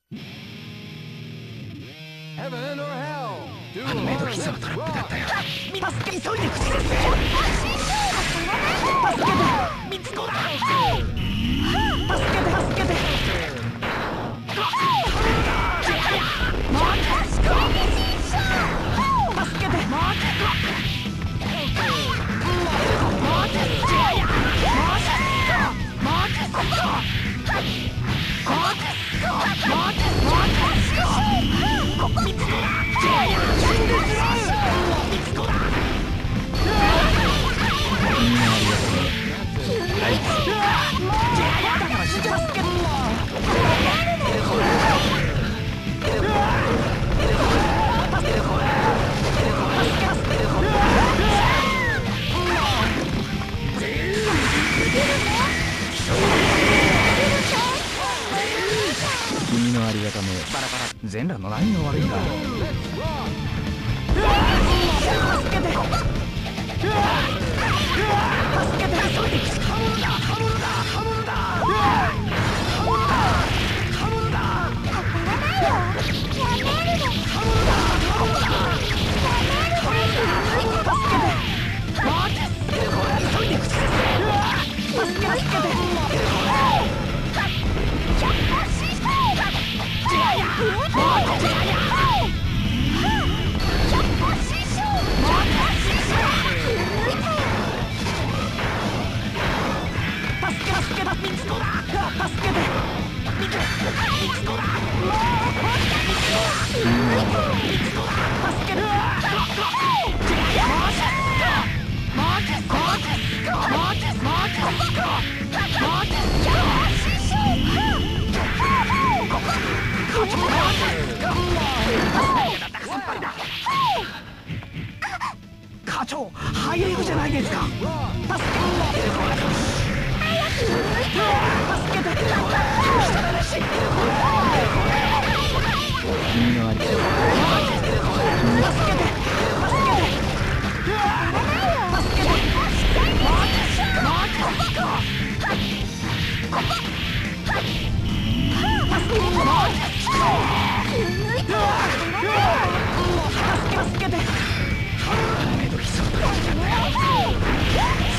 あのメドキスのトラップだったよ。 助け、急いで口です。助けて、ミツコだ。助けて、助けて。 君のありがためバラバラ全裸の何が悪いんだ。 助けて、助けて、急いで。刃物だ、刃物だ、刃物だ。課長、早いじゃないですか。助けて、 君のありがためメドキスのトラップだったよ。